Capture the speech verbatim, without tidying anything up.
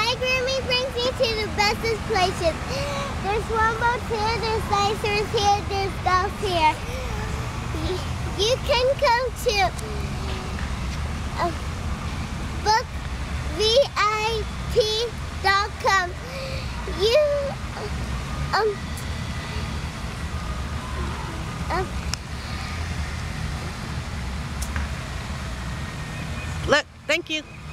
Grooming brings me to the bestest places. There's one boat here, there's icers here, there's golf here. You can come to uh, book V I P dot com. You um um Look, thank you.